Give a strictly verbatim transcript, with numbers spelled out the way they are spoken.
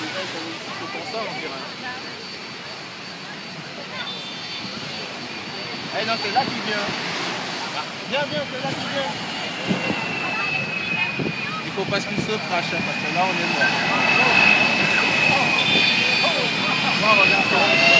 gens ils sont ici que pour ça, on dirait. Eh non, c'est là qui vient. Viens, viens, c'est là qui vient. Il faut pas qu'il se crache, hein, parce que là on est mort. Oh, regarde.